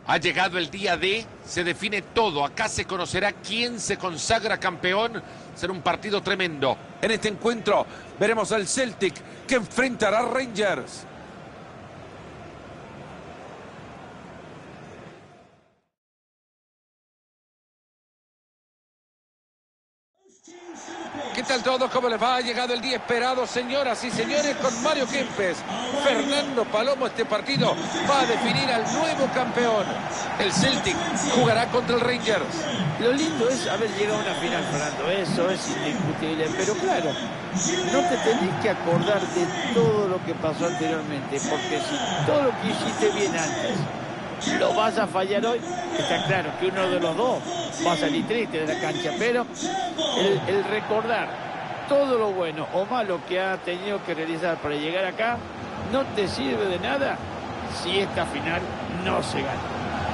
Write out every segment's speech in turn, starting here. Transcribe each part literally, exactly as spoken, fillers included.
Ha llegado el día D, se define todo. Acá se conocerá quién se consagra campeón. Será un partido tremendo. En este encuentro veremos al Celtic que enfrentará a Rangers. ¿Qué tal todo? ¿Cómo les va? Ha llegado el día esperado, señoras y señores, con Mario Kempes. Fernando Palomo, este partido va a definir al nuevo campeón. El Celtic jugará contra el Rangers. Lo lindo es haber llegado a una final, Fernando. Eso es indiscutible. Pero claro, no te tenés que acordar de todo lo que pasó anteriormente. Porque si todo lo que hiciste bien antes lo vas a fallar hoy, está claro que uno de los dos va a salir triste de la cancha. Pero el, el recordar todo lo bueno o malo que ha tenido que realizar para llegar acá no te sirve de nada si esta final no se gana.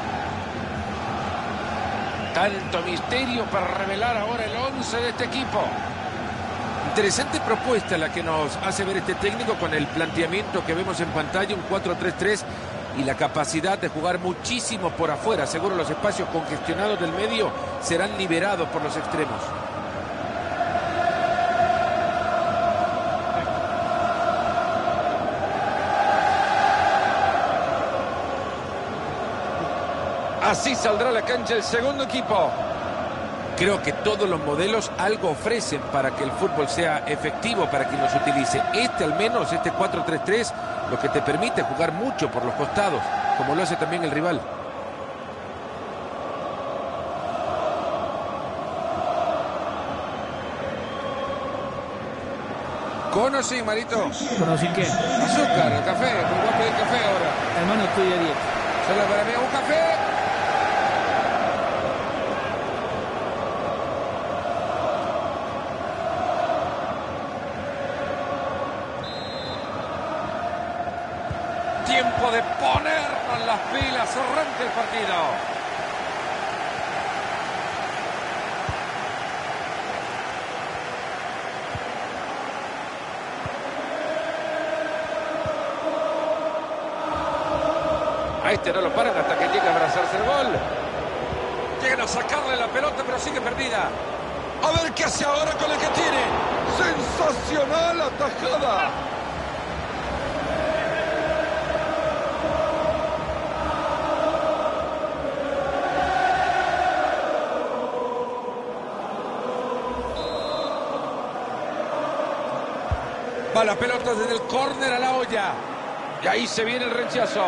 Tanto misterio para revelar ahora el once de este equipo. Interesante propuesta la que nos hace ver este técnico con el planteamiento que vemos en pantalla, un cuatro tres tres, y la capacidad de jugar muchísimo por afuera. Seguro los espacios congestionados del medio serán liberados por los extremos. Así saldrá a la cancha el segundo equipo. Creo que todos los modelos algo ofrecen para que el fútbol sea efectivo para quien los utilice. Este al menos, este cuatro tres tres, lo que te permite jugar mucho por los costados, como lo hace también el rival. ¿Conocí, Marito? ¿Conocí qué? Azúcar, café. Me voy a pedir café ahora. Hermano, estoy a dieta. Solo para mí un café. Tiempo de ponernos las pilas. Arranca el partido. A este no lo paran hasta que llega a abrazarse el gol. Llegan a sacarle la pelota, pero sigue perdida. A ver qué hace ahora con el que tiene. ¡Sensacional atajada! Va la pelota desde el córner a la olla. Y ahí se viene el rechazo.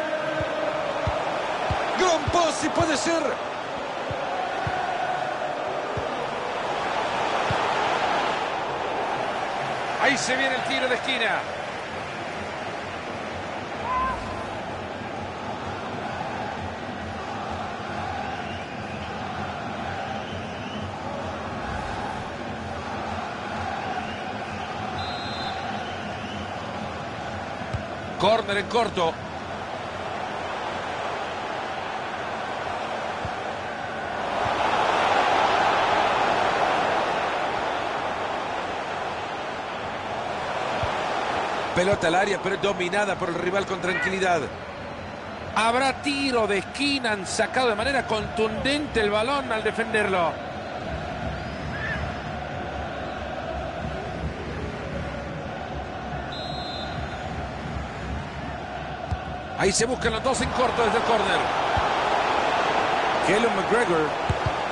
Gran pase, puede ser. Ahí se viene el tiro de esquina. Córner en corto. Pelota al área, pero es dominada por el rival con tranquilidad. Habrá tiro de esquina. Han sacado de manera contundente el balón al defenderlo. Ahí se buscan los dos en corto desde el córner. Callum McGregor.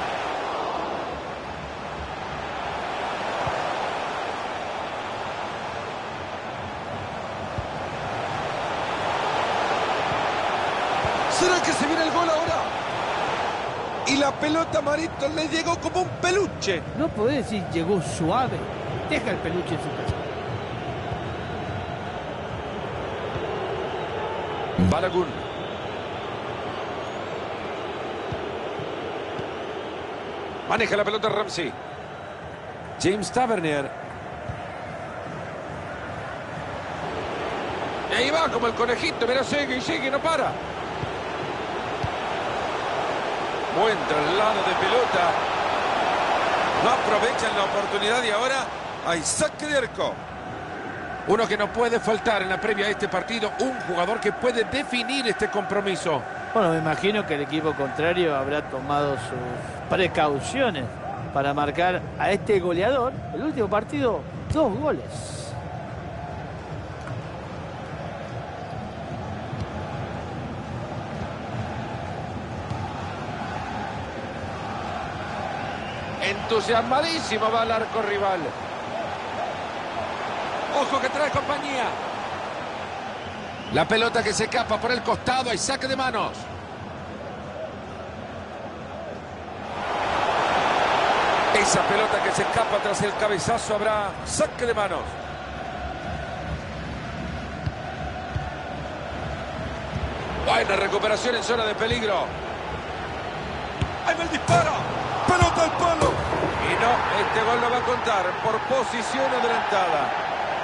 ¿Será que se viene el gol ahora? Y la pelota, Marito, le llegó como un peluche. No podés decir llegó suave. Deja el peluche en su casa. Balogun. Maneja la pelota Ramsey. James Tavernier. Y ahí va como el conejito. Mira, sigue y sigue, no para. Buen traslado de pelota. No aprovechan la oportunidad y ahora hay saque de arco. Uno que no puede faltar en la previa a este partido. Un jugador que puede definir este compromiso. Bueno, me imagino que el equipo contrario habrá tomado sus precauciones para marcar a este goleador. El último partido, dos goles. Entusiasmadísimo va al arco rival. Ojo que trae compañía. La pelota que se escapa por el costado. Hay saque de manos. Esa pelota que se escapa tras el cabezazo, habrá saque de manos. Buena recuperación en zona de peligro. ¡Ahí va el disparo! ¡Pelota al palo! Y no, este gol lo va a contar por posición adelantada.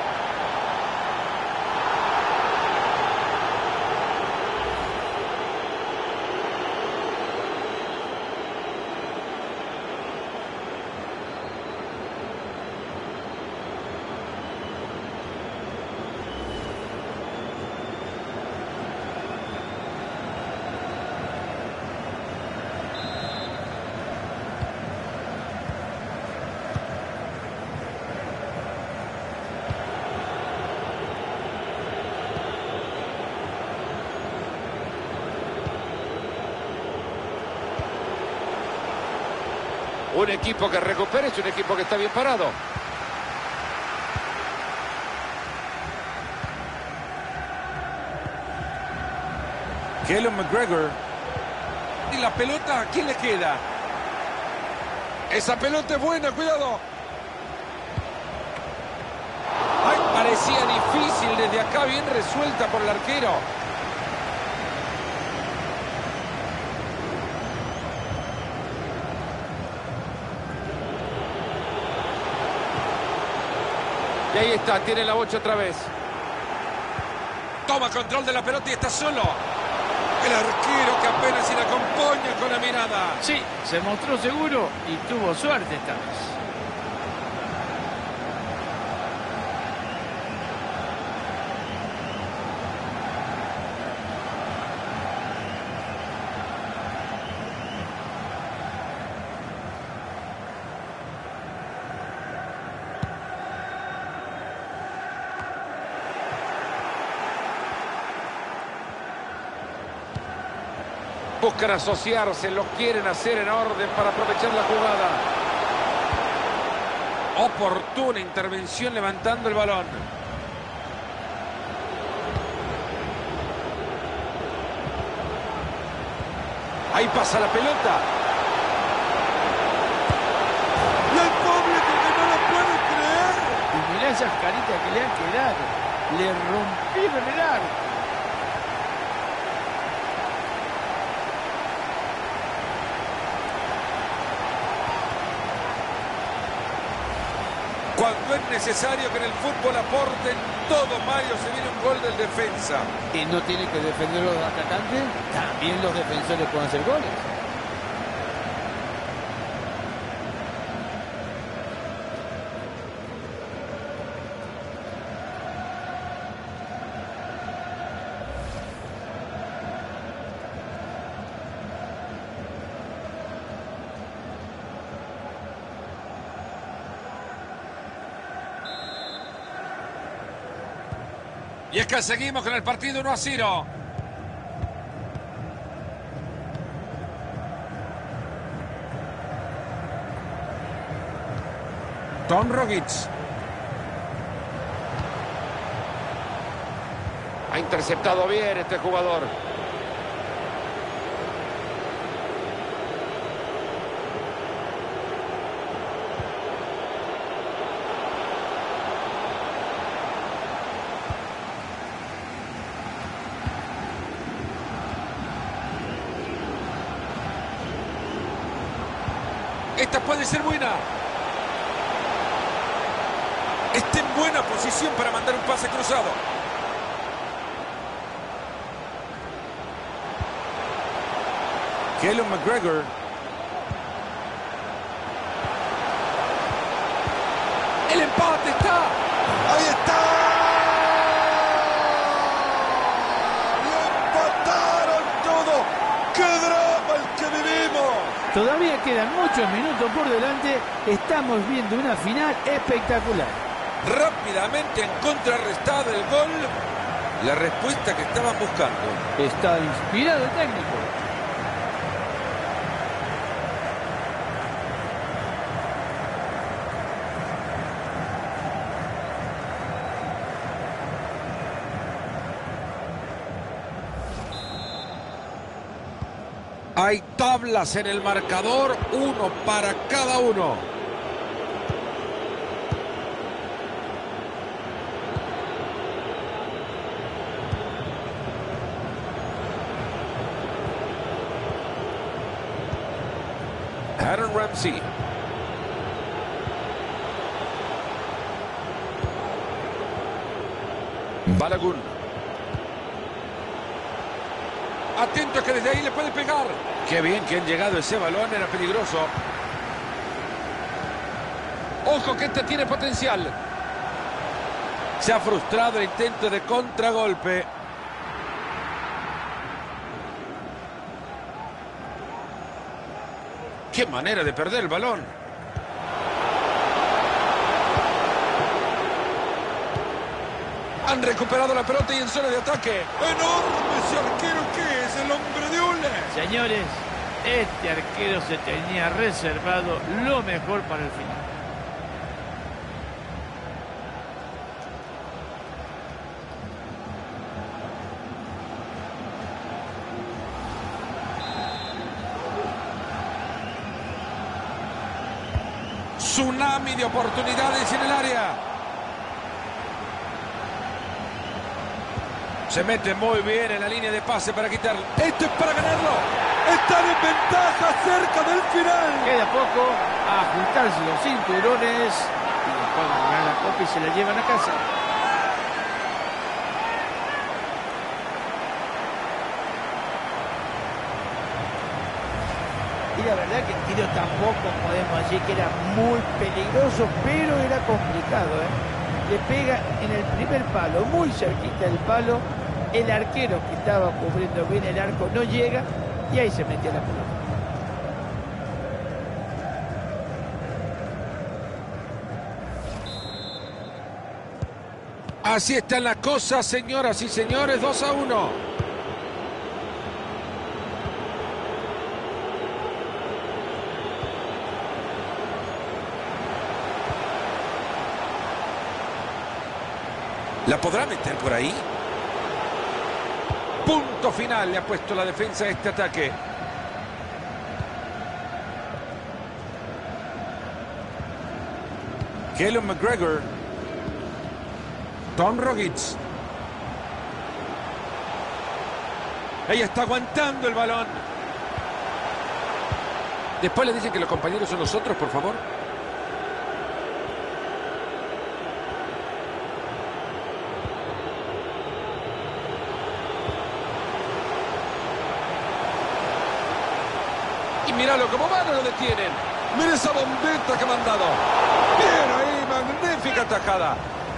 Un equipo que recupera es un equipo que está bien parado. Callum McGregor. Y la pelota, ¿a quién le queda? Esa pelota es buena, cuidado. Ay, parecía difícil desde acá, bien resuelta por el arquero. Y ahí está, tiene la bocha otra vez. Toma control de la pelota y está solo. El arquero que apenas se la acompaña con la mirada. Sí, se mostró seguro y tuvo suerte esta vez. Buscan asociarse, lo quieren hacer en orden para aprovechar la jugada. Oportuna intervención levantando el balón. Ahí pasa la pelota. Y el público que no lo puede creer. Y mirá esas caritas que le han quedado. Le rompieron el arco. Cuando es necesario que en el fútbol aporten todo, Mario, se viene un gol del defensa. Y no tiene que defender los atacantes, también los defensores pueden hacer goles. Y es que seguimos con el partido uno a cero. Tom Rogic. Ha interceptado bien este jugador. Esta puede ser buena. Está en buena posición para mandar un pase cruzado. Callum McGregor. El empate está. Ahí está. Y empataron todo. ¡Qué drama el que vivimos! Todavía quedan muchos minutos por delante. Estamos viendo una final espectacular. Rápidamente en contrarrestado el gol. La respuesta que estaban buscando. Está inspirado el técnico. Hay tablas en el marcador, uno para cada uno. Aaron Ramsey. Balogun. Atento que desde ahí le puede pegar. Qué bien que han llegado ese balón, era peligroso. Ojo que este tiene potencial. Se ha frustrado el intento de contragolpe. Qué manera de perder el balón. Han recuperado la pelota y en zona de ataque. ¡Enorme ese arquero que es el hombre de hule! Señores, este arquero se tenía reservado lo mejor para el final. Tsunami de oportunidades en el área. Se mete muy bien en la línea de pase para quitarlo. Esto es para ganarlo. Están en ventaja cerca del final. Queda poco a ajustarse los cinturones y después van a ganar la copa y se la llevan a casa. Y la verdad que el tiro tampoco podemos decir que era muy peligroso, pero era complicado, ¿eh? Le pega en el primer palo, muy cerquita del palo. El arquero que estaba cubriendo bien el arco no llega y ahí se metió la pelota. Así están las cosas, señoras y señores, dos a uno. ¿La podrá meter por ahí? Punto final le ha puesto la defensa a este ataque. Kellen McGregor. Tom Rogic. Ella está aguantando el balón. Después le dicen que los compañeros son los otros, por favor. Y míralo, como va, no lo detienen. Mira esa bombeta que me han dado. Bien ahí, magnífica tajada.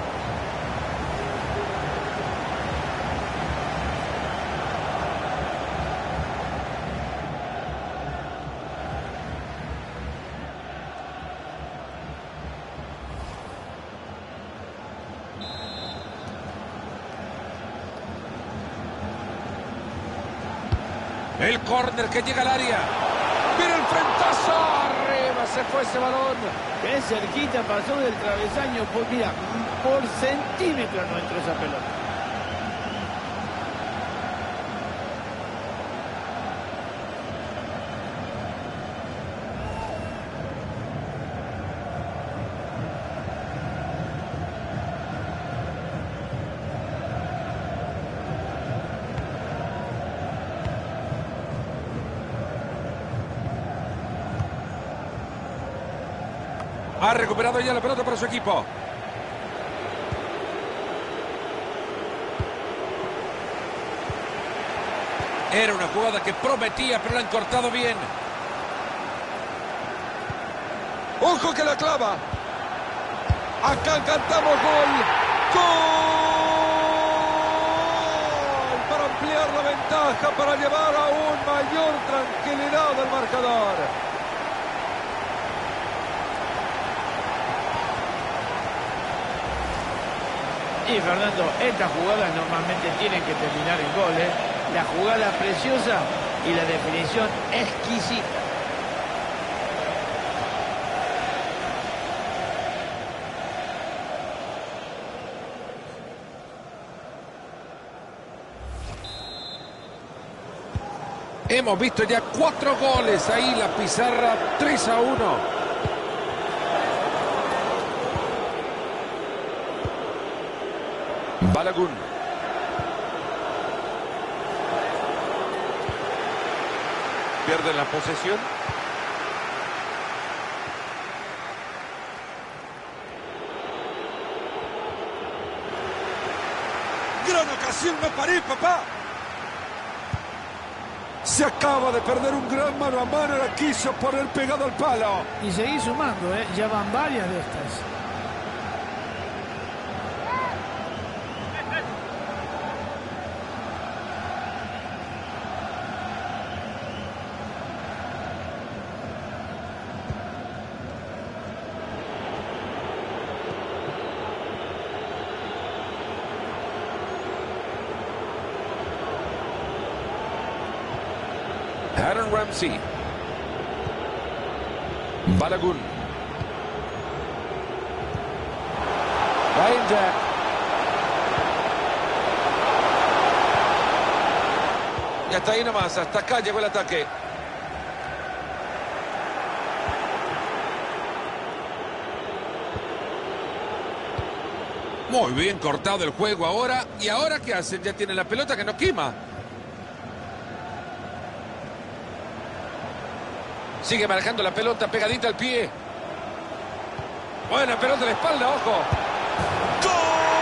El córner que llega al área. ¡Mira el frentazo! ¡Arriba se fue ese balón! Qué cerquita pasó del travesaño. Por, mira, por centímetros no entró esa pelota. Ha recuperado ya la pelota para su equipo. Era una jugada que prometía, pero la han cortado bien. ¡Ojo que la clava! Acá cantamos gol. ¡Gol! Para ampliar ampliar la ventaja para llevar aún mayor tranquilidad al marcador. Y Fernando, estas jugadas normalmente tienen que terminar en goles. La jugada preciosa y la definición exquisita. Hemos visto ya cuatro goles ahí, la pizarra tres a uno. Balogun. Pierden la posesión. Gran ocasión, no paré, papá. Se acaba de perder un gran mano a mano, la quiso poner pegado al palo. Y seguir sumando, ¿eh? Ya van varias de estas. Aaron Ramsey. Balogun. Ryan Jack. Y hasta ahí nomás, hasta acá llegó el ataque. Muy bien cortado el juego ahora. ¿Y ahora qué hacen? Ya tienen la pelota que no quema. Sigue manejando la pelota pegadita al pie. Buena pelota a la espalda, ojo. ¡Gol!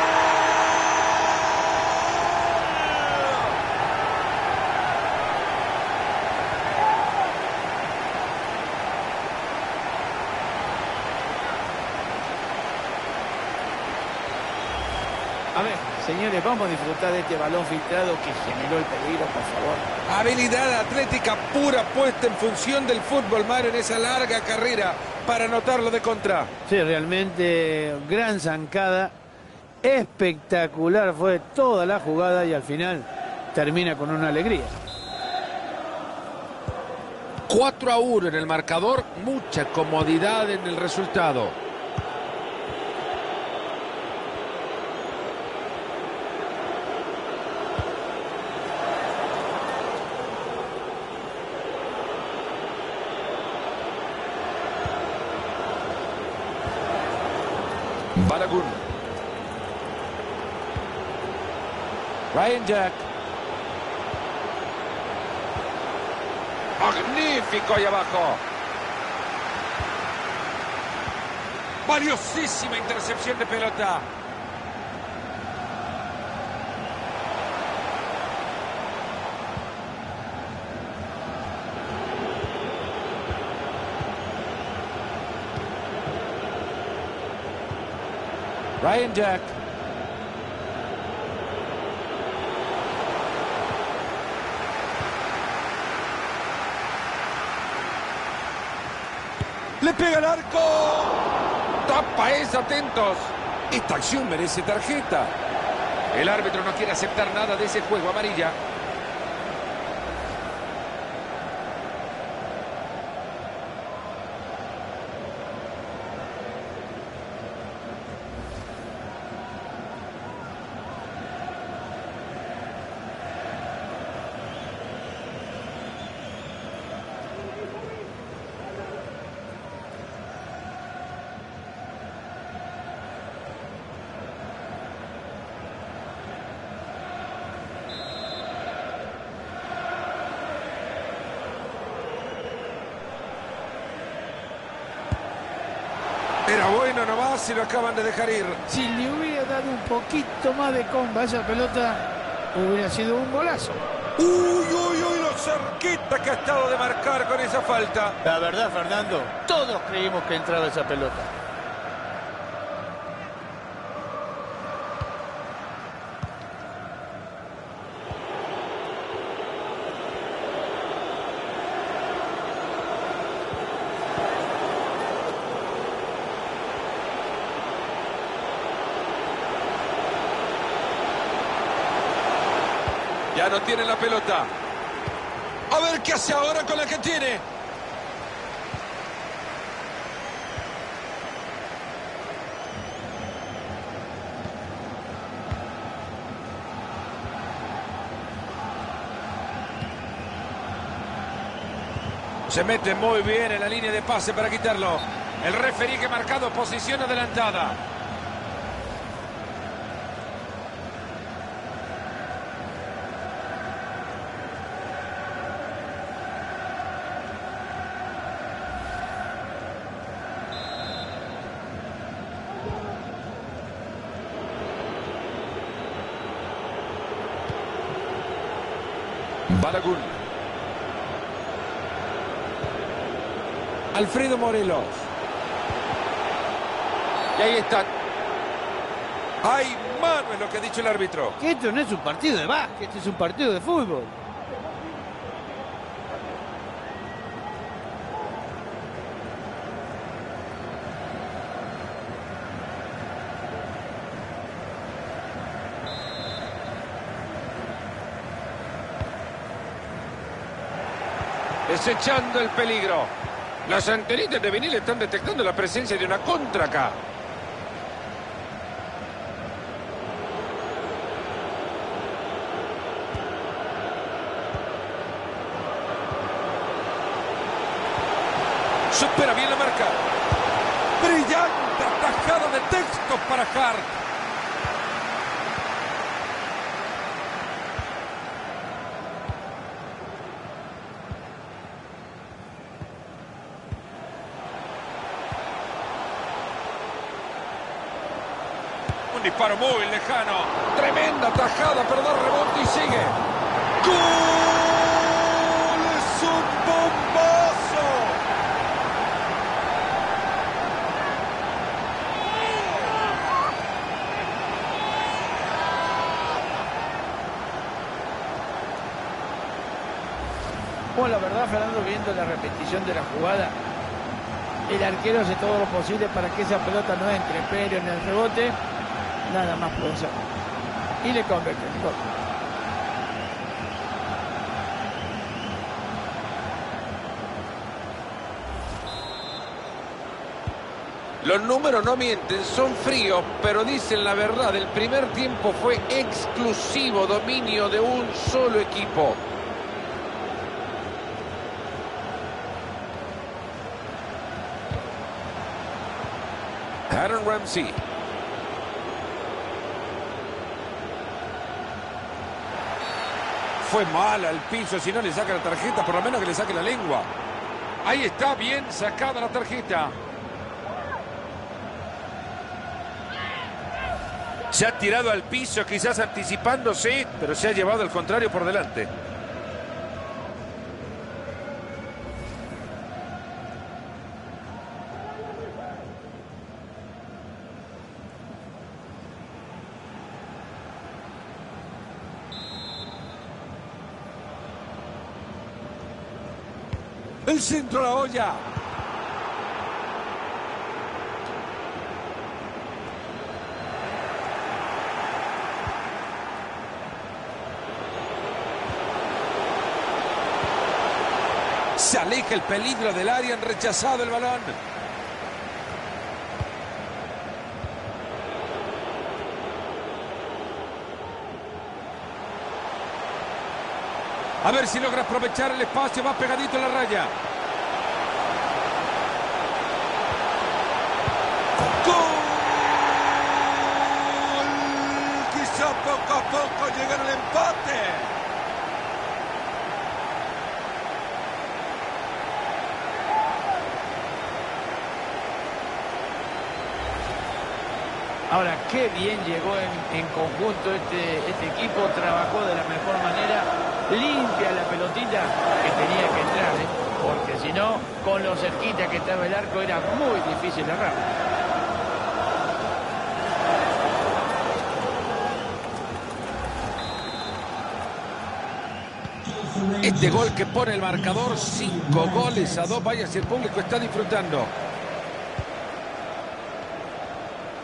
A ver, señores, vamos a disfrutar de este balón filtrado que generó el peligro, por favor. Habilidad atlética pura puesta en función del fútbol, Mario, en esa larga carrera para anotarlo de contra. Sí, realmente gran zancada. Espectacular fue toda la jugada y al final termina con una alegría. cuatro a uno en el marcador, mucha comodidad en el resultado. Balogun. Ryan Jack. Magnífico ahí abajo. Valiosísima intercepción de pelota. Ryan Jack. Le pega el arco. Tapa es, atentos. Esta acción merece tarjeta. El árbitro no quiere aceptar nada de ese juego, amarilla. Era bueno nomás y lo acaban de dejar ir. Si le hubiera dado un poquito más de comba a esa pelota, hubiera sido un golazo. Uy, uy, uy, lo cerquita que ha estado de marcar con esa falta. La verdad, Fernando, todos creímos que entraba esa pelota. Ya no tiene la pelota. A ver qué hace ahora con la que tiene. Se mete muy bien en la línea de pase para quitarlo. El referí que ha marcado posición adelantada. Balaguer. Alfredo Morelos. Y ahí está. ¡Ay, mano! Es lo que ha dicho el árbitro. Que esto no es un partido de básquet, esto es un partido de fútbol. Desechando el peligro. Las antenitas de vinil están detectando la presencia de una contra acá. Supera bien la marca. Brillante atajada de textos para Hart. Un disparo muy lejano. Tremenda tajada, pero da rebote y sigue. ¡Gol! ¡Es un bombazo! Bueno, la verdad, Fernando, viendo la repetición de la jugada, el arquero hace todo lo posible para que esa pelota no entre, pero en el rebote nada más puede ser. Y le convierte en gol. Los números no mienten, son fríos, pero dicen la verdad. El primer tiempo fue exclusivo dominio de un solo equipo. Aaron Ramsey. Fue mal al piso, si no le saca la tarjeta, por lo menos que le saque la lengua. Ahí está, bien sacada la tarjeta. Se ha tirado al piso, quizás anticipándose, pero se ha llevado al contrario por delante. El centro a la olla. Se aleja el peligro del área, han rechazado el balón. A ver si logra aprovechar el espacio, va pegadito a la raya. ¡Gol! Quizá poco a poco llega el empate. Ahora, qué bien llegó en, en conjunto este, este equipo, trabajó de la mejor manera, limpia la pelotita que tenía que entrar, ¿eh? Porque si no, con lo cerquita que estaba el arco era muy difícil errar. Este gol que pone el marcador, cinco goles a dos, vaya si el público está disfrutando.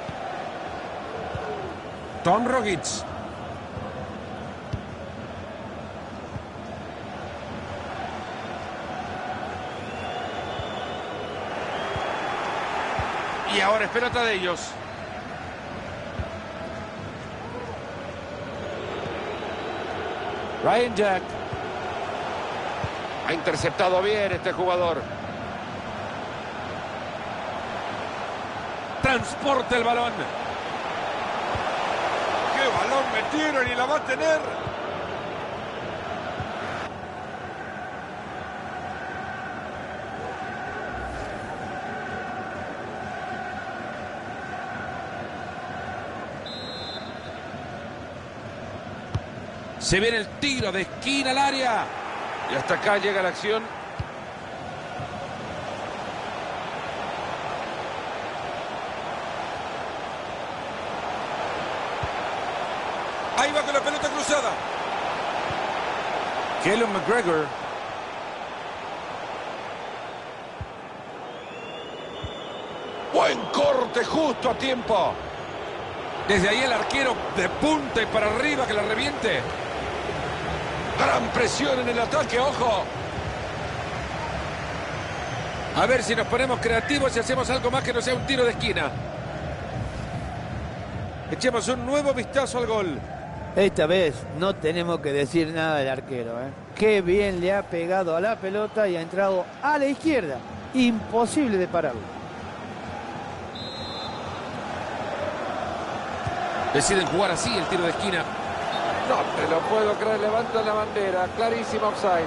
Tom Rogic. Y ahora es pelota de ellos. Ryan Jack. Ha interceptado bien este jugador. Transporta el balón. ¡Qué balón metieron y la va a tener! Se viene el tiro de esquina al área. Y hasta acá llega la acción. Ahí va con la pelota cruzada. Callum McGregor. Buen corte justo a tiempo. Desde ahí el arquero de punta y para arriba que la reviente. Gran presión en el ataque, ojo. A ver si nos ponemos creativos y hacemos algo más que no sea un tiro de esquina. Echemos un nuevo vistazo al gol. Esta vez no tenemos que decir nada del arquero, ¿eh? Qué bien le ha pegado a la pelota y ha entrado a la izquierda. Imposible de pararlo. Deciden jugar así el tiro de esquina. No te lo puedo creer, levanta la bandera. Clarísimo offside.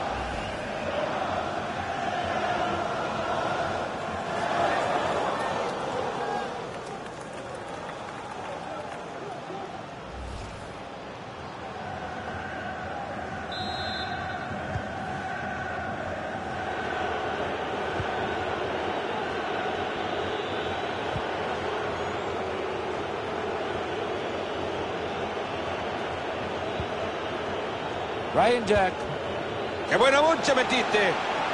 Ryan Jack. ¡Qué buena boncha metiste!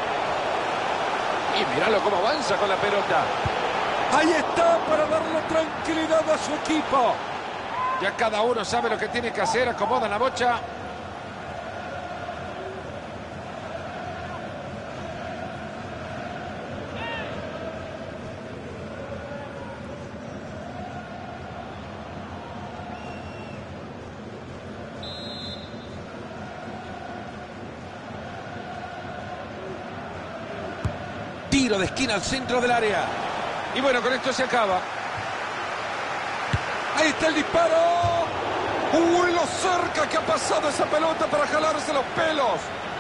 Y míralo cómo avanza con la pelota. Ahí está para darle tranquilidad a su equipo. Ya cada uno sabe lo que tiene que hacer. Acomoda la bocha. Tiro de esquina al centro del área. Y bueno, con esto se acaba. Ahí está el disparo. ¡Uy, lo cerca que ha pasado esa pelota para jalarse los pelos!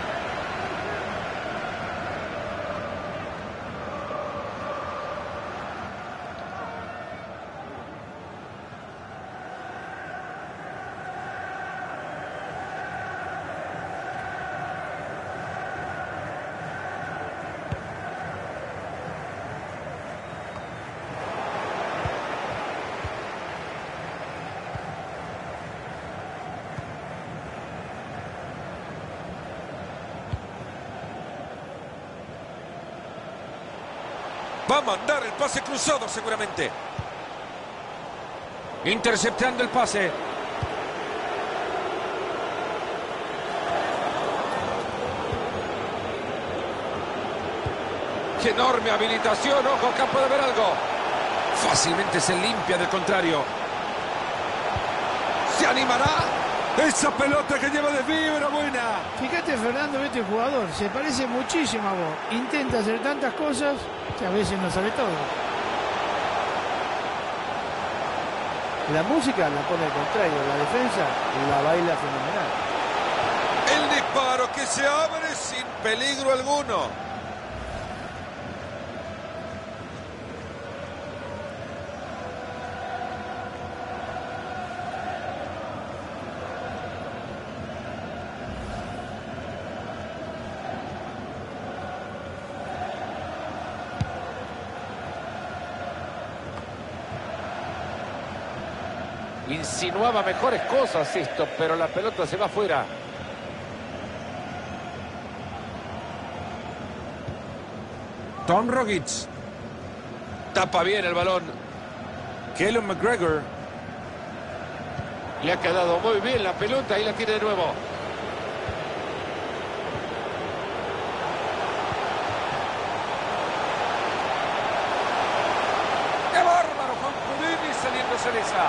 Va a mandar el pase cruzado seguramente. Interceptando el pase. ¡Qué enorme habilitación! ¡Ojo, acá puede haber algo! Fácilmente se limpia del contrario. ¿Se animará? Esa pelota que lleva de vibra buena. Fíjate, Fernando, este jugador se parece muchísimo a vos. Intenta hacer tantas cosas que a veces no sale todo. La música la pone al contrario, la defensa la baila fenomenal. El disparo que se abre sin peligro alguno. Insinuaba mejores cosas esto, pero la pelota se va afuera. Tom Rogic. Tapa bien el balón. Callum McGregor. Le ha quedado muy bien la pelota y la tiene de nuevo. ¡Qué Solesa.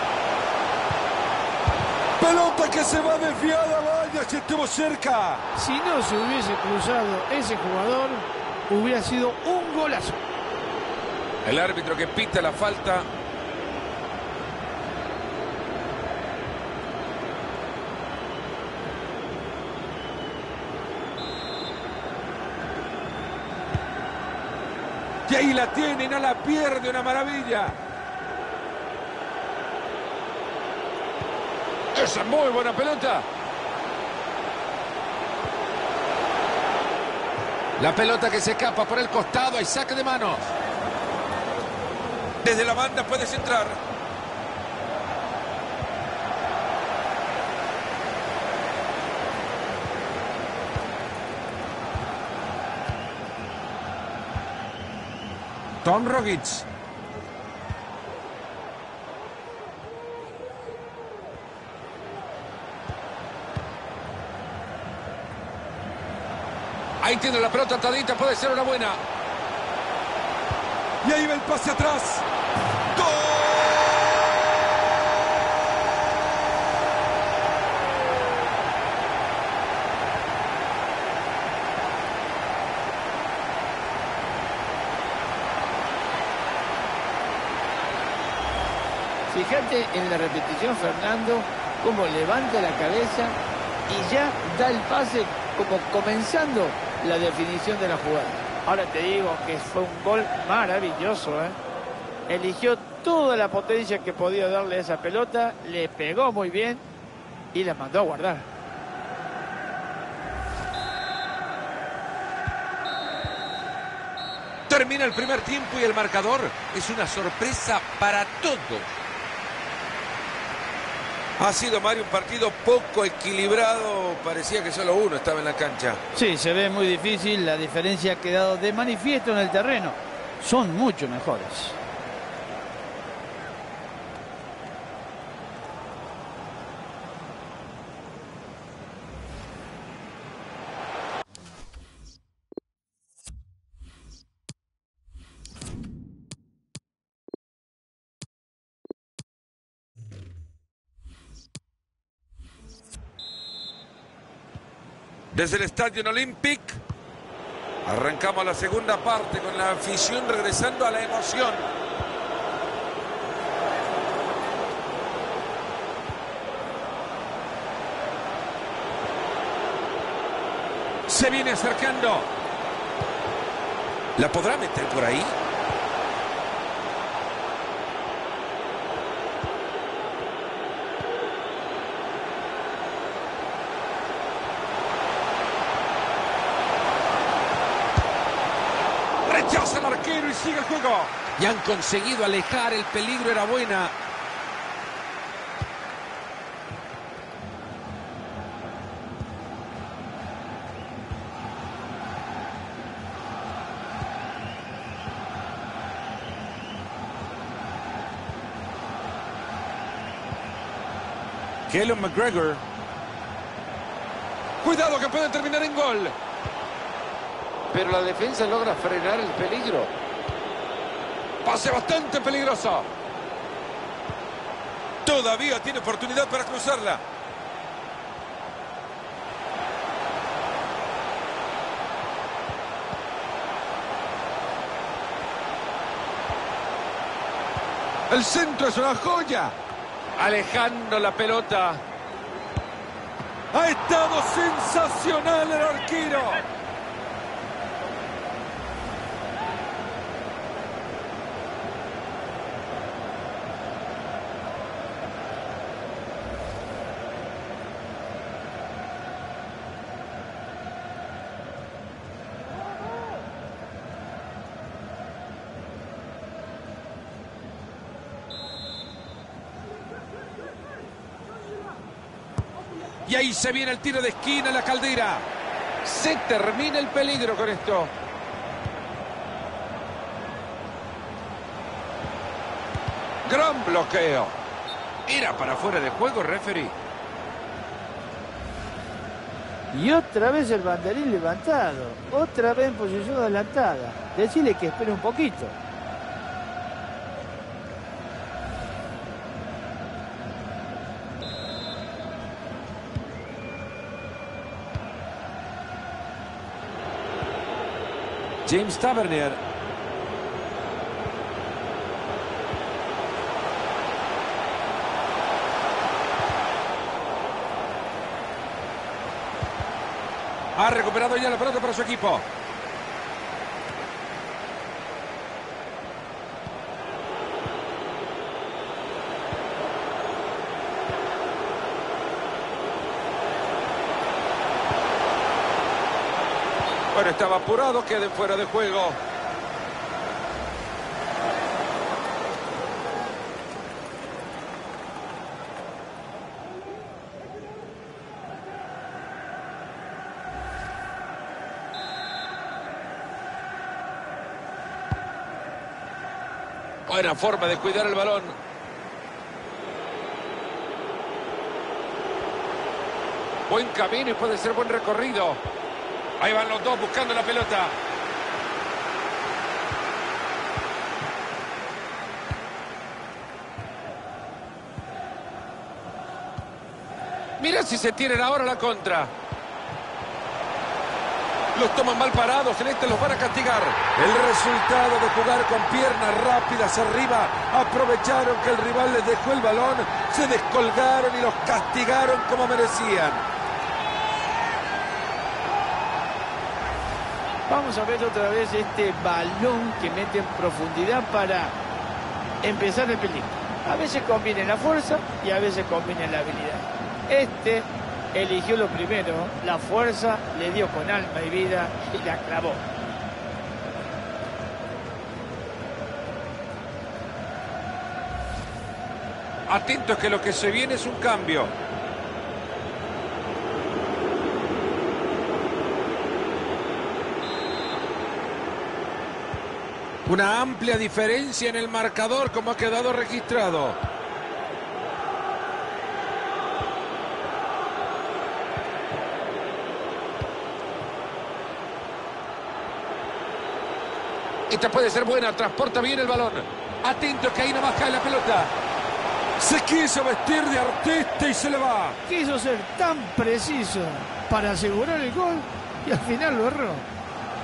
Pelota que se va desviada, vaya, si estuvo cerca. Si no se hubiese cruzado ese jugador, hubiera sido un golazo. El árbitro que pita la falta. Y ahí la tiene, no la pierde, una maravilla. Esa es muy buena pelota. La pelota que se escapa por el costado, hay saque de manos. Desde la banda puedes entrar. Tom Rogic. Ahí tiene la pelota atadita, puede ser una buena. Y ahí va el pase atrás. ¡Gol! Fíjate en la repetición, Fernando, cómo levanta la cabeza y ya da el pase como comenzando la definición de la jugada. Ahora te digo que fue un gol maravilloso, ¿eh? Eligió toda la potencia que podía darle a esa pelota, le pegó muy bien y la mandó a guardar. Termina el primer tiempo y el marcador es una sorpresa para todos. Ha sido, Mario, un partido poco equilibrado. Parecía que solo uno estaba en la cancha. Sí, se ve muy difícil. La diferencia ha quedado de manifiesto en el terreno. Son mucho mejores. Desde el Estadio Olympic arrancamos la segunda parte con la afición regresando a la emoción. Se viene acercando. ¿La podrá meter por ahí? Rechaza el arquero y sigue el juego. Y han conseguido alejar el peligro, era buena. Callum McGregor. Cuidado que puede terminar en gol. Pero la defensa logra frenar el peligro. Pase bastante peligroso. Todavía tiene oportunidad para cruzarla. El centro es una joya. Alejando la pelota. Ha estado sensacional el arquero. Y ahí se viene el tiro de esquina, la Caldera. Se termina el peligro con esto. Gran bloqueo. Era para fuera de juego, referee. Y otra vez el banderín levantado. Otra vez en posición adelantada. Decirle que espere un poquito. James Tavernier. Ha recuperado ya la pelota para su equipo. Bueno, estaba apurado, queden fuera de juego. Buena forma de cuidar el balón. Buen camino y puede ser buen recorrido. Ahí van los dos buscando la pelota. Mira si se tienen ahora la contra. Los toman mal parados, en este los van a castigar. El resultado de jugar con piernas rápidas arriba. Aprovecharon que el rival les dejó el balón, se descolgaron y los castigaron como merecían. Vamos a ver otra vez este balón que mete en profundidad para empezar el peligro. A veces conviene la fuerza y a veces conviene la habilidad. Este eligió lo primero, la fuerza, le dio con alma y vida y la clavó. Atentos que lo que se viene es un cambio. Una amplia diferencia en el marcador, como ha quedado registrado. Esta puede ser buena, transporta bien el balón. Atento que ahí nomás cae la pelota. Se quiso vestir de artista y se le va. Quiso ser tan preciso para asegurar el gol y al final lo erró.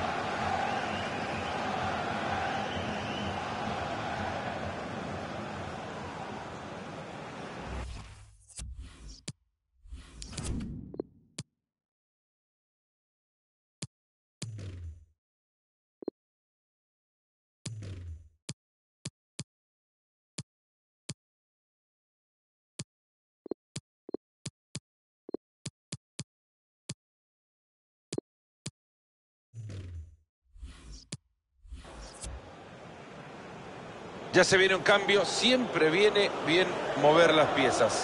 Ya se viene un cambio, siempre viene bien mover las piezas.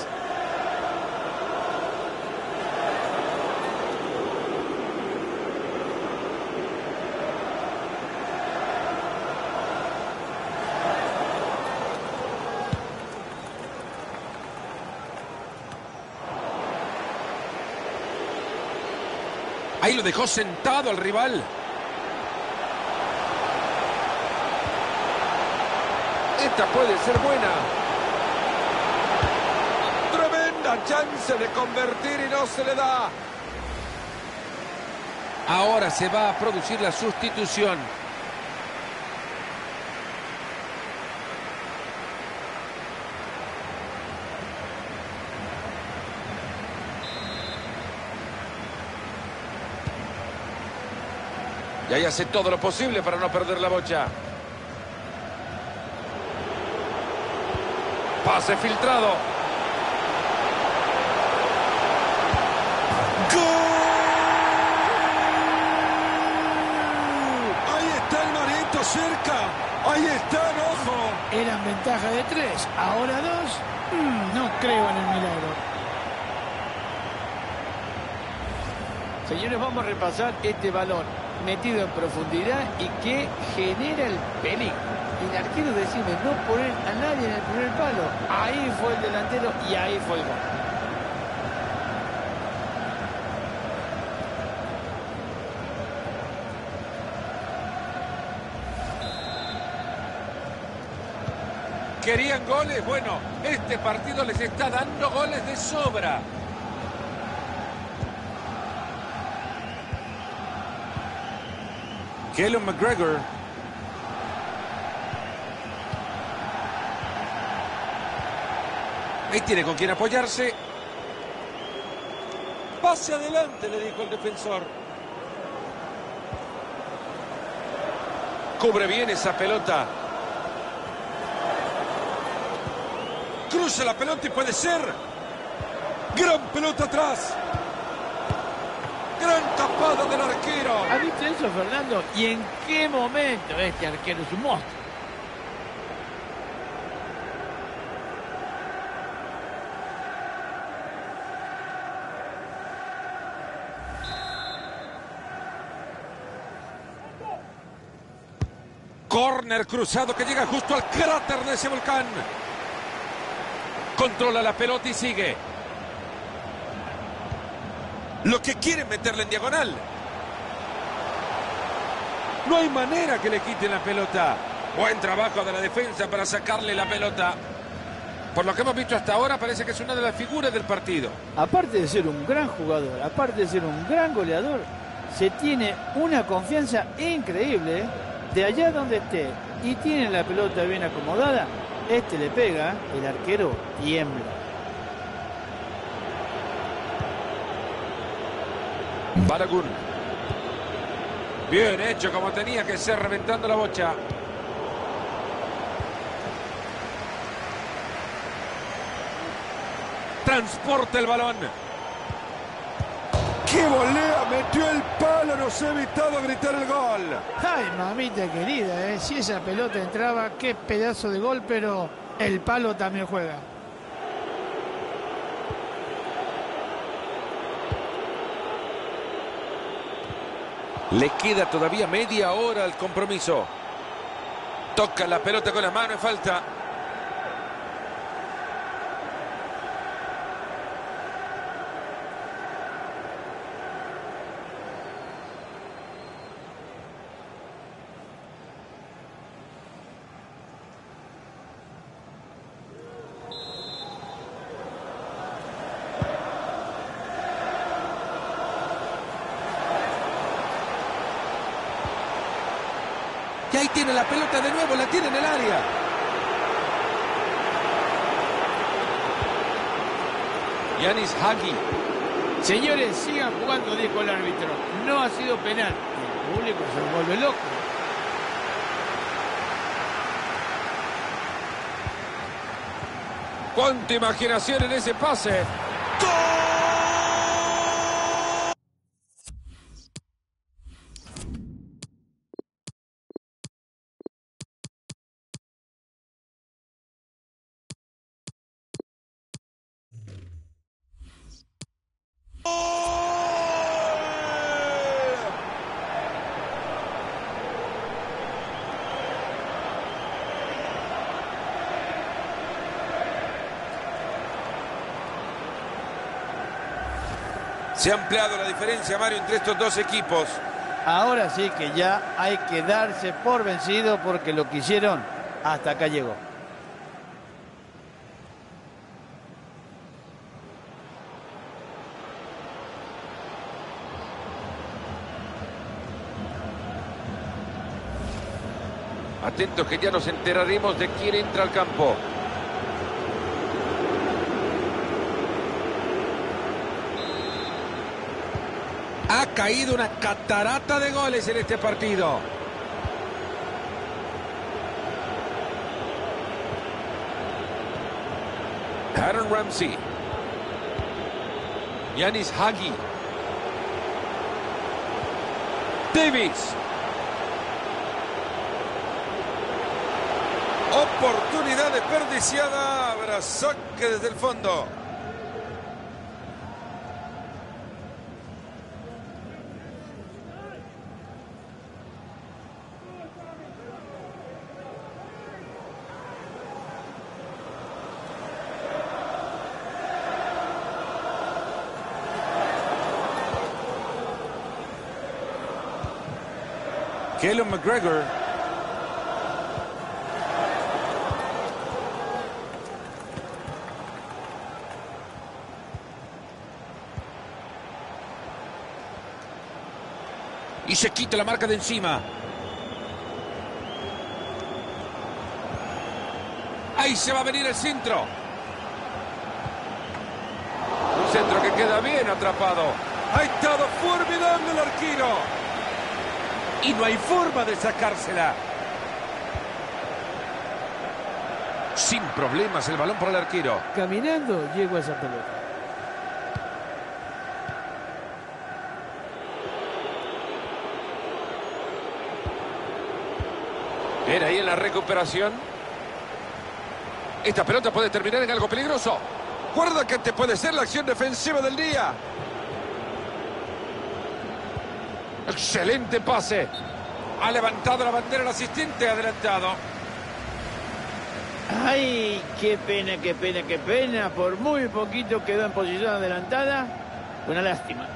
Ahí lo dejó sentado al rival. Esta puede ser buena. Tremenda chance de convertir y no se le da. Ahora se va a producir la sustitución. Y ahí hace todo lo posible para no perder la bocha. Pase filtrado. ¡Gol! Ahí está el Marito cerca. Ahí está, ojo. Eran ventaja de tres, ahora dos. Mm, no creo en el milagro. Señores, vamos a repasar este balón metido en profundidad y que genera el peligro. El arquero decide no poner a nadie en el primer palo. Ahí fue el delantero y ahí fue el gol. ¿Querían goles? Bueno, este partido les está dando goles de sobra. Callum McGregor. Ahí tiene con quién apoyarse. Pase adelante, le dijo el defensor. Cubre bien esa pelota. Cruza la pelota y puede ser. Gran pelota atrás. Gran tapada del arquero. ¿Has visto eso, Fernando? ¿Y en qué momento este arquero es un monstruo? Corner cruzado que llega justo al cráter de ese volcán. Controla la pelota y sigue. Lo que quiere meterle en diagonal. No hay manera que le quiten la pelota. Buen trabajo de la defensa para sacarle la pelota. Por lo que hemos visto hasta ahora, parece que es una de las figuras del partido. Aparte de ser un gran jugador, aparte de ser un gran goleador, se tiene una confianza increíble, ¿eh? De allá donde esté y tiene la pelota bien acomodada, este le pega, el arquero tiembla. Balagun. Bien hecho, como tenía que ser, reventando la bocha. Transporta el balón. ¡Qué volea! Metió el palo, nos ha evitado gritar el gol. Ay, mamita querida, ¿eh? Si esa pelota entraba, qué pedazo de gol, pero el palo también juega. Le queda todavía media hora al compromiso. Toca la pelota con la mano y falta. Y ahí tiene la pelota de nuevo, la tiene en el área. Yanis Hagi. Señores, sigan jugando, dijo el árbitro. No ha sido penal. El público se vuelve loco. Cuánta imaginación en ese pase. Se ha ampliado la diferencia, Mario, entre estos dos equipos. Ahora sí que ya hay que darse por vencido porque lo que hicieron hasta acá llegó. Atentos que ya nos enteraremos de quién entra al campo. Ha caído una catarata de goles en este partido. Aaron Ramsey. Yanis Hagi. Davis. Oportunidad desperdiciada. Habrá saque desde el fondo. Callum McGregor. Y se quita la marca de encima. Ahí se va a venir el centro. Un centro que queda bien atrapado. Ha estado formidable el arquero. Y no hay forma de sacársela. Sin problemas el balón para el arquero. Caminando llegó a esa pelota. Era ahí en la recuperación. Esta pelota puede terminar en algo peligroso. Guarda que te puede ser la acción defensiva del día. Excelente pase. Ha levantado la bandera el asistente adelantado. Ay, qué pena, qué pena, qué pena. Por muy poquito quedó en posición adelantada. Una lástima.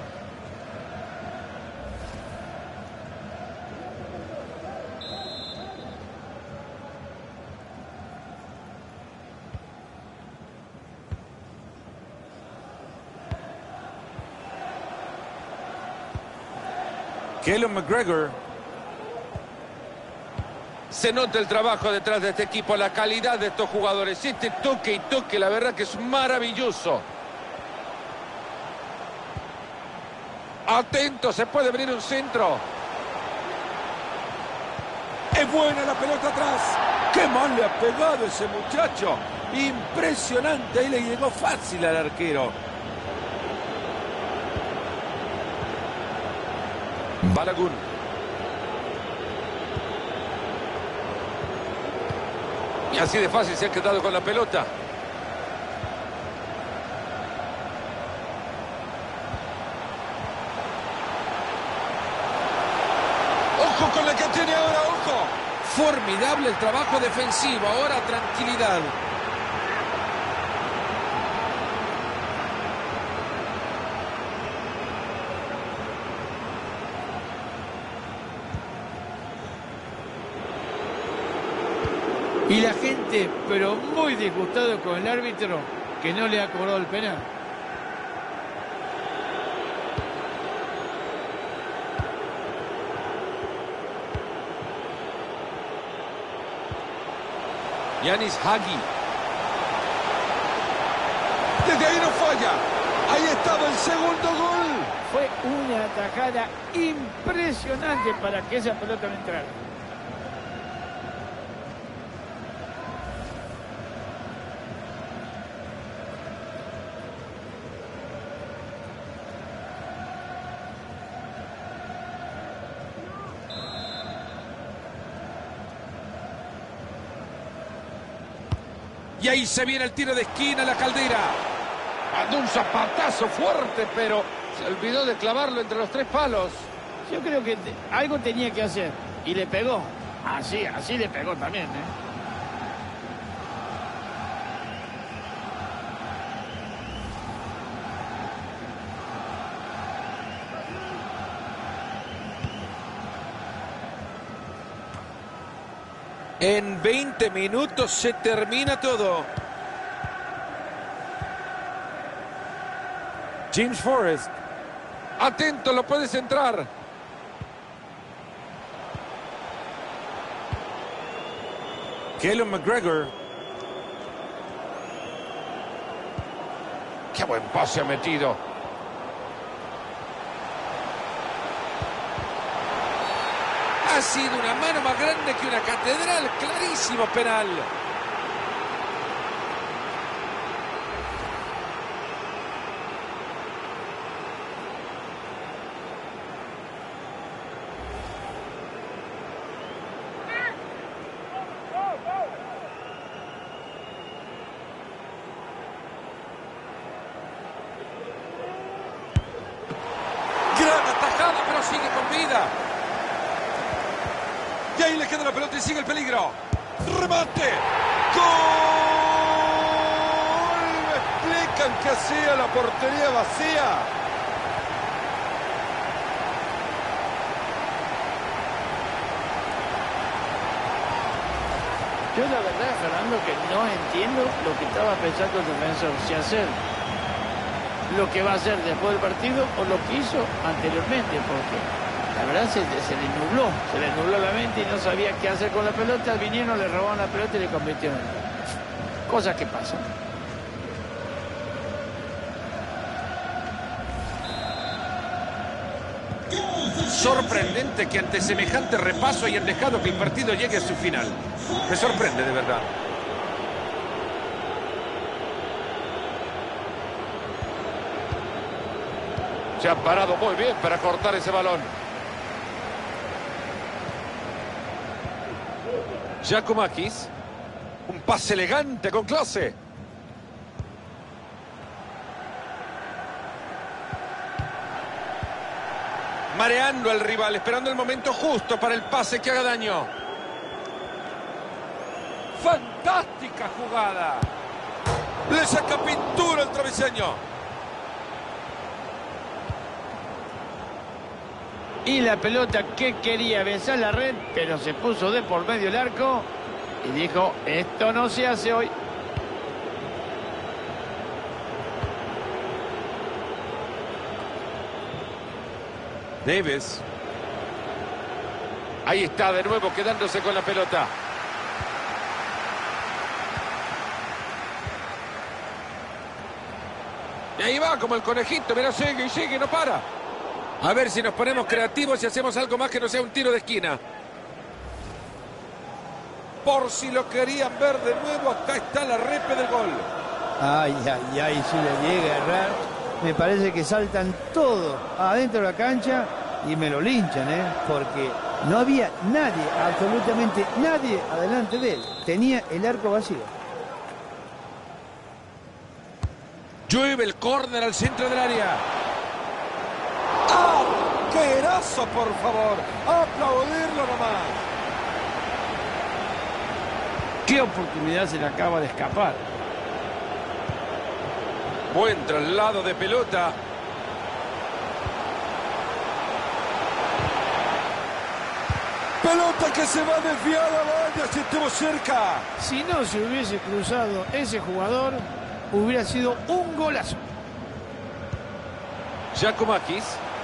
Callum McGregor. Se nota el trabajo detrás de este equipo, la calidad de estos jugadores. Este toque y toque, la verdad que es maravilloso. Atento, se puede abrir un centro. Es buena la pelota atrás. ¡Qué mal le ha pegado ese muchacho! Impresionante, ahí le llegó fácil al arquero. Balogun. Y así de fácil se ha quedado con la pelota. ¡Ojo con la que tiene ahora, ojo! Formidable el trabajo defensivo, ahora tranquilidad. Y la gente, pero muy disgustado con el árbitro, que no le ha cobrado el penal. Yanis Hagi. Desde ahí no falla. Ahí estaba el segundo gol. Fue una atajada impresionante para que esa pelota no entrara. Y ahí se viene el tiro de esquina, la Caldera. Mandó un zapatazo fuerte, pero se olvidó de clavarlo entre los tres palos. Yo creo que te, algo tenía que hacer. Y le pegó. Así, así le pegó también, ¿eh? En veinte minutos se termina todo. James Forrest. Atento, lo puedes entrar. Callum McGregor. Qué buen pase ha metido. Ha sido una mano más grande que una catedral. Clarísimo penal. Gran atajada, pero sigue con vida. Y ahí le queda la pelota y sigue el peligro. ¡Remate! ¡Gol! Me explican que hacía la portería vacía. Yo la verdad, Fernando, que no entiendo lo que estaba pensando el defensor. Si hacer lo que va a hacer después del partido o lo que hizo anteriormente, porque la verdad se, se le nubló, se le nubló la mente y no sabía qué hacer con la pelota. Vinieron, le robaron la pelota y le convirtieron en gol. cosas que pasan. Sorprendente que ante semejante repaso hayan dejado que el partido llegue a su final. Me sorprende de verdad. Se ha parado muy bien para cortar ese balón. Giacomakis. Un pase elegante con clase. Mareando al rival, esperando el momento justo para el pase que haga daño. ¡Fantástica jugada! Le saca pintura al travesaño. Y la pelota que quería besar la red, pero se puso de por medio el arco y dijo, esto no se hace hoy. Davis. Ahí está de nuevo quedándose con la pelota. Y ahí va como el conejito, mira, sigue y sigue, no para. A ver si nos ponemos creativos y hacemos algo más que no sea un tiro de esquina. Por si lo querían ver de nuevo, acá está la repe del gol. Ay, ay, ay, si le llega a errar, me parece que saltan todos adentro de la cancha y me lo linchan, ¿eh? Porque no había nadie, absolutamente nadie adelante de él. Tenía el arco vacío. Llueve el córner al centro del área. ¡Arquerazo, por favor! ¡Aplaudirlo nomás! ¿Qué oportunidad se le acaba de escapar? Buen traslado de pelota. Pelota que se va desviada, vaya, si estuvo cerca. Si no se hubiese cruzado ese jugador, hubiera sido un golazo. Giacomakis.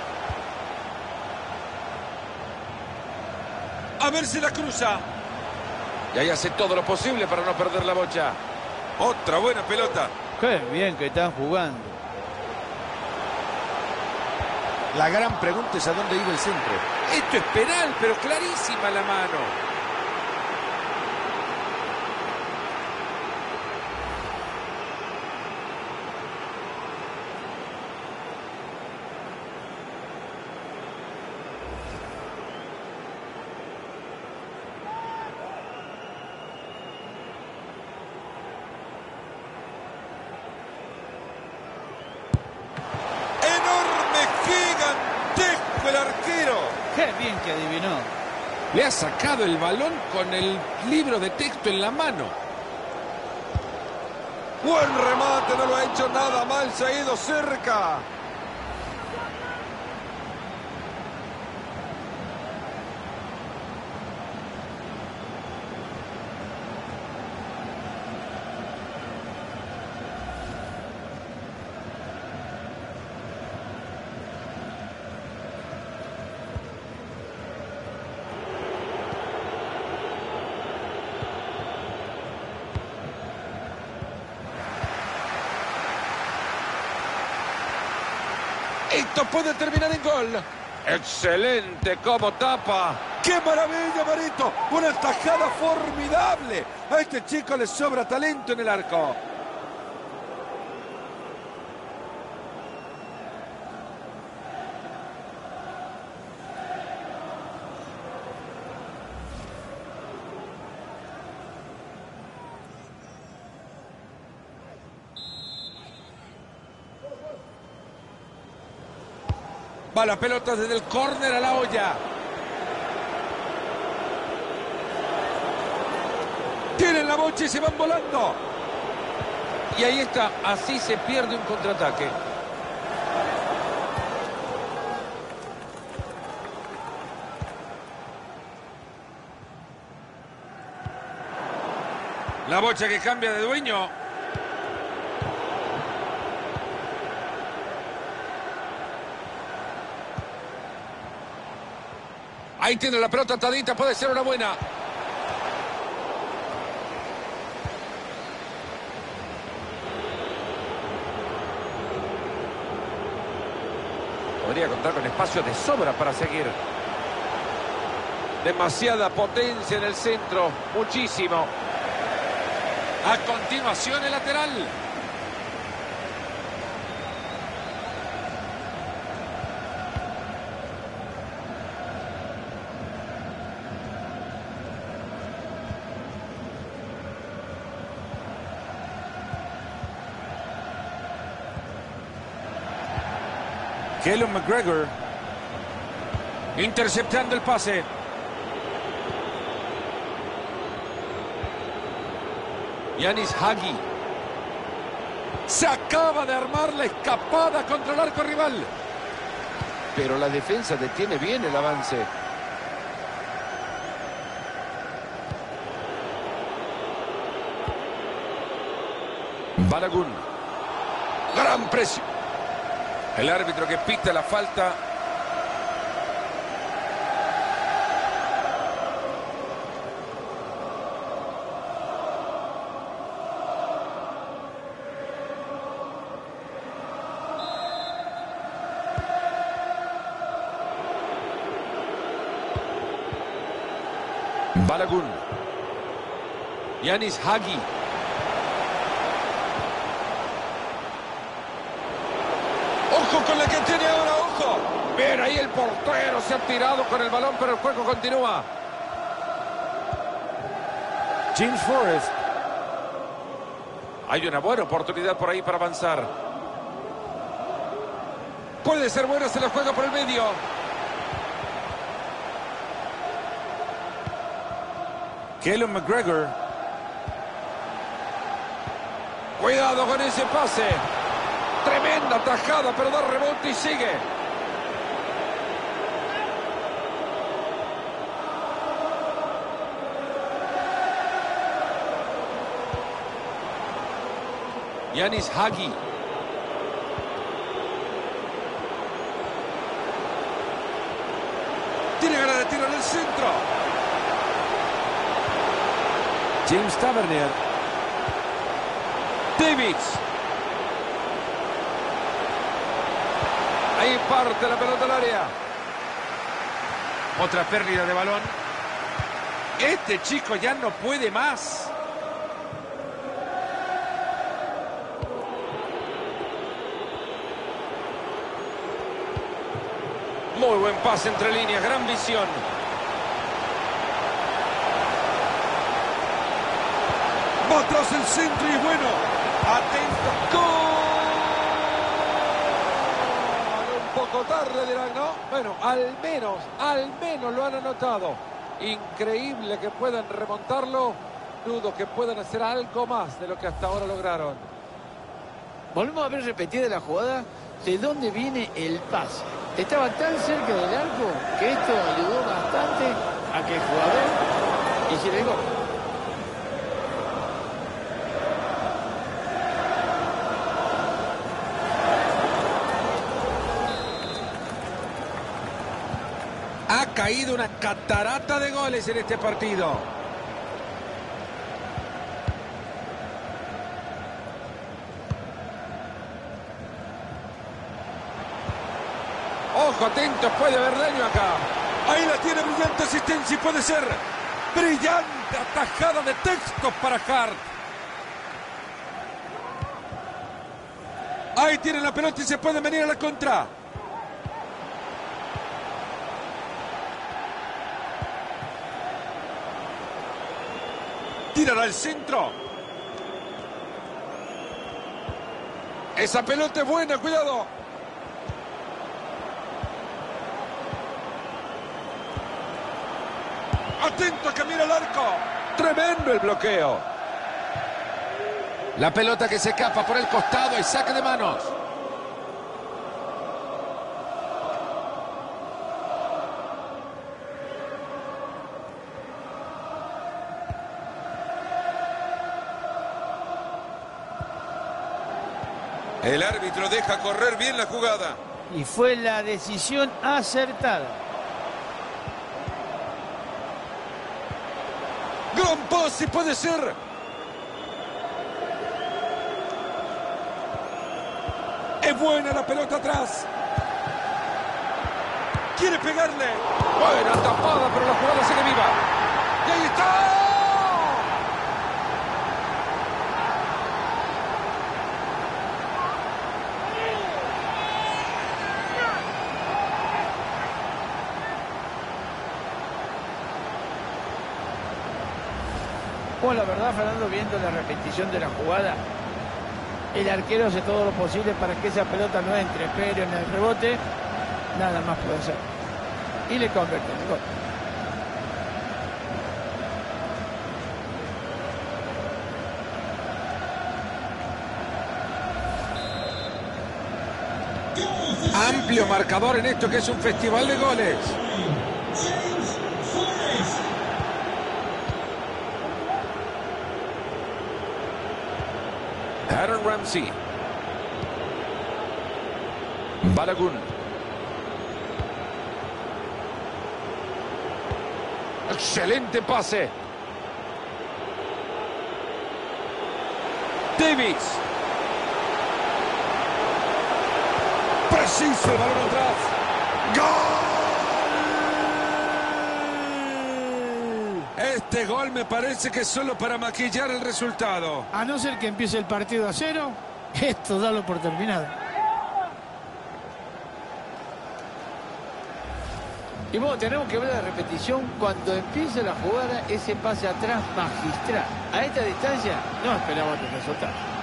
A ver si la cruza. Y ahí hace todo lo posible para no perder la bocha. Otra buena pelota. Qué bien que están jugando. La gran pregunta es a dónde iba el centro. Esto es penal, pero clarísima la mano. El arquero. Qué bien que adivinó. Le ha sacado el balón con el libro de texto en la mano. Buen remate, no lo ha hecho nada mal, se ha ido cerca. Esto puede terminar en gol. Excelente como tapa. ¡Qué maravilla, Marito! Una tajada formidable. A este chico le sobra talento en el arco. Va la pelota desde el córner a la olla. Tienen la bocha y se van volando. Y ahí está, así se pierde un contraataque. La bocha que cambia de dueño. Ahí tiene la pelota atadita, puede ser una buena. Podría contar con espacio de sobra para seguir. Demasiada potencia en el centro. Muchísimo. A continuación el lateral. Callum McGregor interceptando el pase. Yanis Hagi. Se acaba de armar la escapada contra el arco rival. Pero la defensa detiene bien el avance. Balogun. Gran presión. El árbitro que pita la falta. Balogun. Yanis Hagi. Ojo con la que tiene ahora, ojo. Bien, ahí el portero se ha tirado con el balón, pero el juego continúa. James Forrest. Hay una buena oportunidad por ahí para avanzar. Puede ser bueno, se la juega por el medio. Callum McGregor. Cuidado con ese pase. Tremenda tajada, pero da rebote y sigue. Yanis Hagi. Tiene ganas de tiro en el centro. James Tavernier. Davids. Ahí parte la pelota al área. Otra pérdida de balón. Este chico ya no puede más. Muy buen pase entre líneas, gran visión. Va atrás el centro y bueno. Atento. ¡Gol! Un poco tarde dirán, ¿no? Bueno, al menos, al menos lo han anotado. Increíble que puedan remontarlo. Dudo que puedan hacer algo más de lo que hasta ahora lograron. Volvemos a ver repetida la jugada de dónde viene el pase. Estaba tan cerca del arco que esto ayudó bastante a que el jugador hiciera el gol. Ha caído una catarata de goles en este partido. Ojo, atento, puede haber daño acá. Ahí la tiene, brillante asistencia y puede ser brillante atajada de textos para Hart. Ahí tiene la pelota y se puede venir a la contra. Tirará al centro. Esa pelota es buena, cuidado. Atento que mira el arco. Tremendo el bloqueo. La pelota que se escapa por el costado y saque de manos. El árbitro deja correr bien la jugada. Y fue la decisión acertada. Gran pase, puede ser. Es buena la pelota atrás. quiere pegarle. Buena tapada, pero la jugada sigue viva. ¡Y ahí está! Pues la verdad, Fernando, viendo la repetición de la jugada, el arquero hace todo lo posible para que esa pelota no entre, pero en el rebote nada más puede hacer. Y le convierte en gol. Amplio marcador en esto que es un festival de goles. Aaron Ramsey. Balogun. Excelente pase. Davis. Preciso el balón atrás. ¡Gol! Este gol me parece que es solo para maquillar el resultado. A no ser que empiece el partido a cero, esto dalo por terminado. Y bueno, tenemos que ver la repetición cuando empieza la jugada, ese pase atrás magistral. A esta distancia no esperaba otro resultado.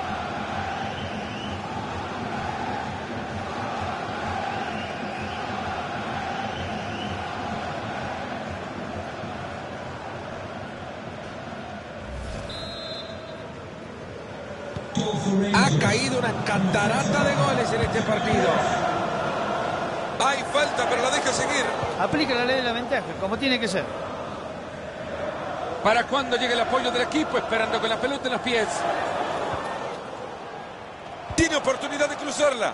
Ha caído una catarata de goles en este partido. Hay falta, pero la deja seguir. Aplica la ley de la ventaja, como tiene que ser. ¿Para cuándo llega el apoyo del equipo? Esperando con la pelota en los pies. Tiene oportunidad de cruzarla.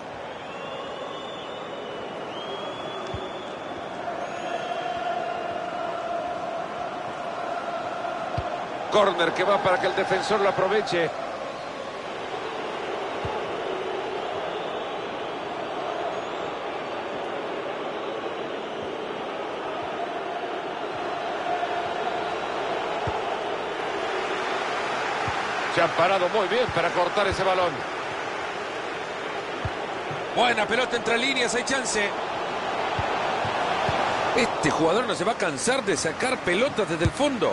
Corner que va para que el defensor lo aproveche. Se han parado muy bien para cortar ese balón. Buena pelota entre líneas, hay chance. Este jugador no se va a cansar de sacar pelotas desde el fondo.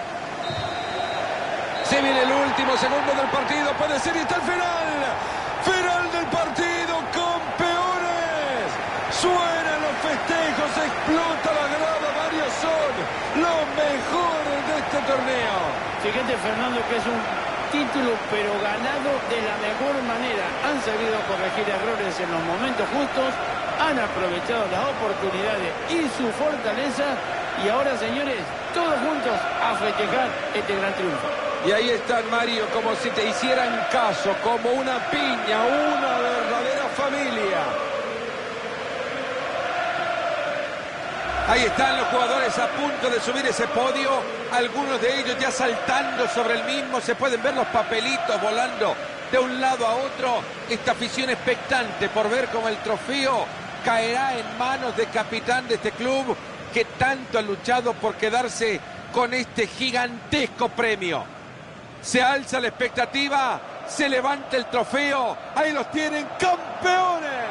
Se viene el último segundo del partido. Puede ser y está el final. Final del partido, campeones. Suenan los festejos, explota la grada. Varios son los mejores de este torneo. Fíjate, Fernando, que es un título, pero ganado de la mejor manera. Han sabido corregir errores en los momentos justos, han aprovechado las oportunidades y su fortaleza, y ahora, señores, todos juntos a festejar este gran triunfo. Y ahí están, Mario, como si te hicieran caso, como una piña, una verdadera familia. Ahí están los jugadores a punto de subir ese podio, algunos de ellos ya saltando sobre el mismo, se pueden ver los papelitos volando de un lado a otro. Esta afición expectante por ver cómo el trofeo caerá en manos del capitán de este club que tanto ha luchado por quedarse con este gigantesco premio. Se alza la expectativa, se levanta el trofeo, ahí los tienen, campeones.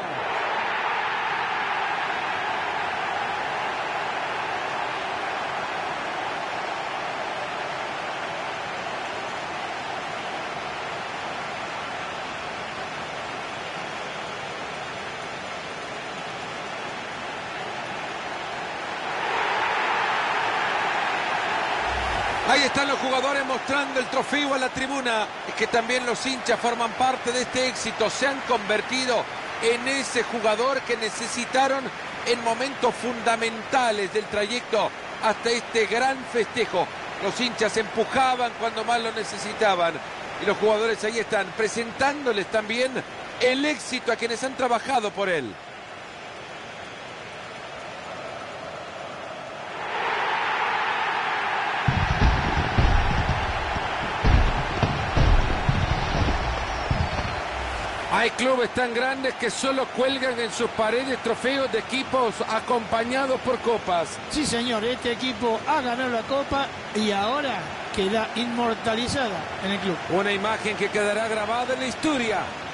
Ahí están los jugadores mostrando el trofeo a la tribuna. Es que también los hinchas forman parte de este éxito. Se han convertido en ese jugador que necesitaron en momentos fundamentales del trayecto hasta este gran festejo. Los hinchas empujaban cuando más lo necesitaban. Y los jugadores ahí están presentándoles también el éxito a quienes han trabajado por él. Hay clubes tan grandes que solo cuelgan en sus paredes trofeos de equipos acompañados por copas. Sí, señor, este equipo ha ganado la Copa y ahora queda inmortalizada en el club. Una imagen que quedará grabada en la historia.